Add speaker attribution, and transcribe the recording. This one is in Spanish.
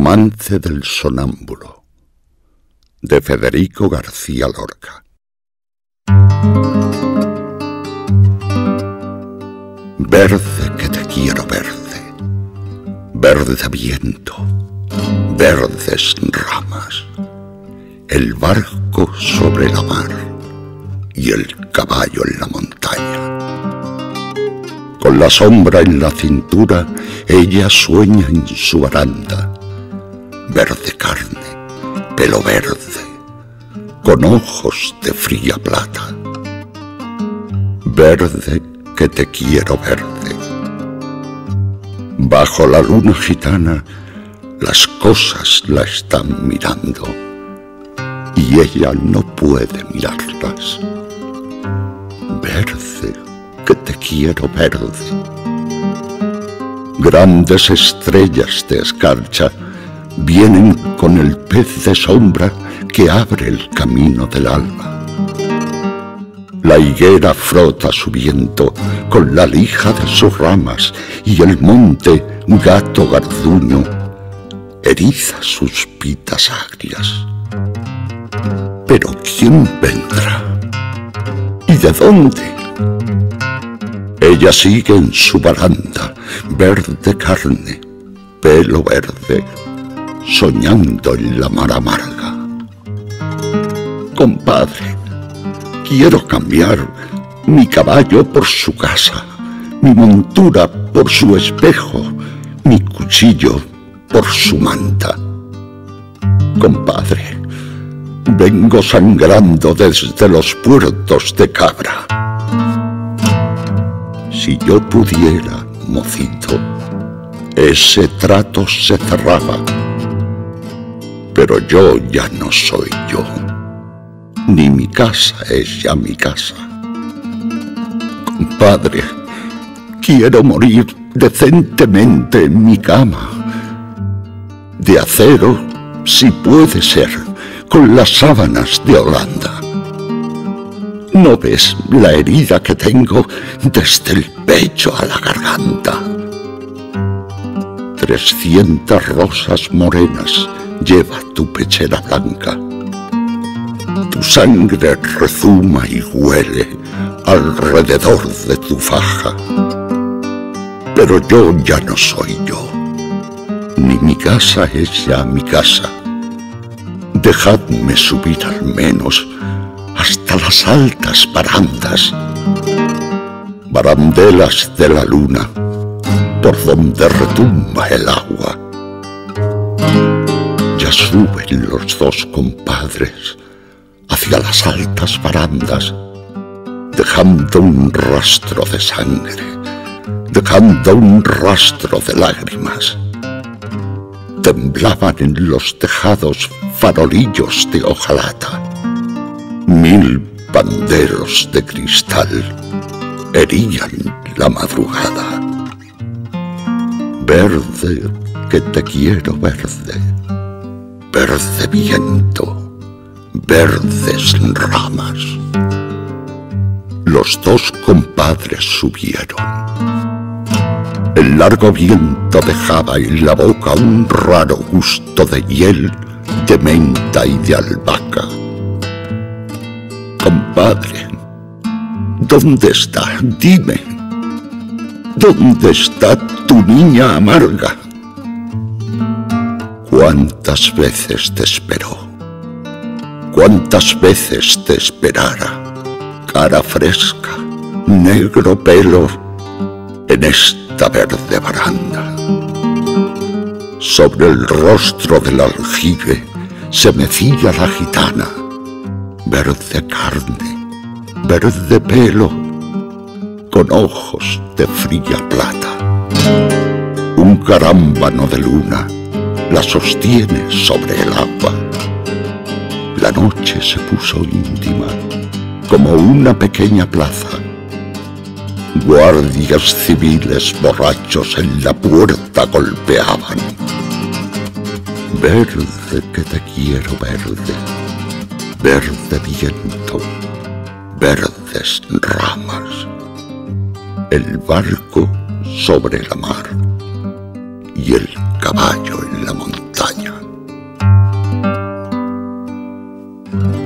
Speaker 1: Romance del Sonámbulo, de Federico García Lorca. Verde que te quiero verde, verde viento, verdes ramas, el barco sobre la mar y el caballo en la montaña. Con la sombra en la cintura, ella sueña en su baranda. Verde carne, pelo verde, con ojos de fría plata. Verde que te quiero verde. Bajo la luna gitana, las cosas la están mirando y ella no puede mirarlas. Verde que te quiero verde. Grandes estrellas de escarcha vienen con el pez de sombra que abre el camino del alba. La higuera frota su viento con la lija de sus ramas y el monte, gato garduño, eriza sus pitas agrias. Pero ¿quién vendrá? ¿Y de dónde? Ella sigue en su baranda, verde carne, pelo verde, soñando en la mar amarga. Compadre, quiero cambiar mi caballo por su casa, mi montura por su espejo, mi cuchillo por su manta. Compadre, vengo sangrando desde los puertos de Cabra. Si yo pudiera, mocito, ese trato se cerraba. Pero yo ya no soy yo, ni mi casa es ya mi casa. Compadre, quiero morir decentemente en mi cama, de acero, si puede ser, con las sábanas de Holanda. ¿No ves la herida que tengo desde el pecho a la garganta? 300 rosas morenas lleva tu pechera blanca. Tu sangre rezuma y huele alrededor de tu faja. Pero yo ya no soy yo, ni mi casa es ya mi casa. Dejadme subir al menos hasta las altas barandas, barandelas de la luna, por donde retumba el agua. Ya suben los dos compadres hacia las altas barandas, dejando un rastro de sangre, dejando un rastro de lágrimas. Temblaban en los tejados farolillos de hojalata. 1000 panderos de cristal herían la madrugada. Verde que te quiero verde, verde viento, verdes ramas. Los dos compadres subieron. El largo viento dejaba en la boca un raro gusto de hiel, de menta y de albahaca. Compadre, ¿dónde está? Dime, ¿dónde está tu niña amarga? ¿Cuántas veces te esperó? ¿Cuántas veces te esperara? Cara fresca, negro pelo, en esta verde baranda. Sobre el rostro del aljibe se mecía la gitana. Verde carne, verde pelo, con ojos de fría plata. Un carámbano de luna la sostiene sobre el agua. La noche se puso íntima, como una pequeña plaza. Guardias civiles borrachos en la puerta golpeaban. Verde que te quiero verde, verde viento, verdes ramas. El barco sobre la mar y el caballo en la montaña.
Speaker 2: Sonámbulo.